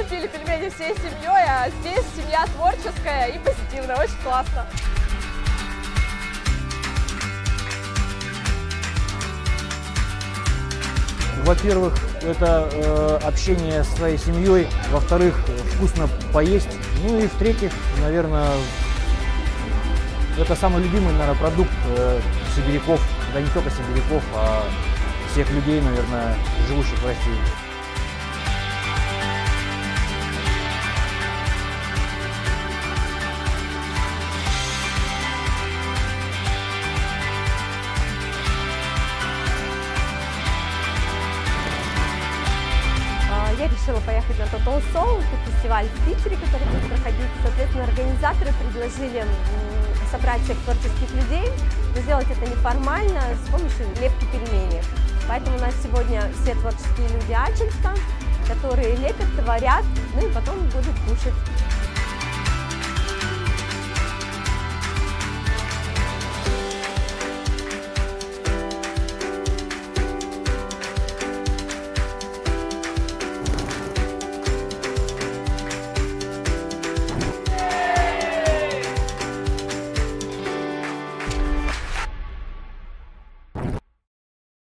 купили пельмени всей семьей, а здесь семья творческая и позитивная, очень классно. Во-первых, это общение с своей семьей, во-вторых, вкусно поесть, ну и в-третьих, наверное, это самый любимый, наверное, продукт сибиряков, да не только сибиряков, а всех людей, наверное, живущих в России. Я решила поехать на Total Soul, это фестиваль в Питере, который будет проходить. Соответственно, организаторы предложили собрать всех творческих людей, но сделать это неформально, с помощью лепки пельменей. Поэтому у нас сегодня все творческие люди Ачинска, которые лепят, творят, ну и потом будут кушать.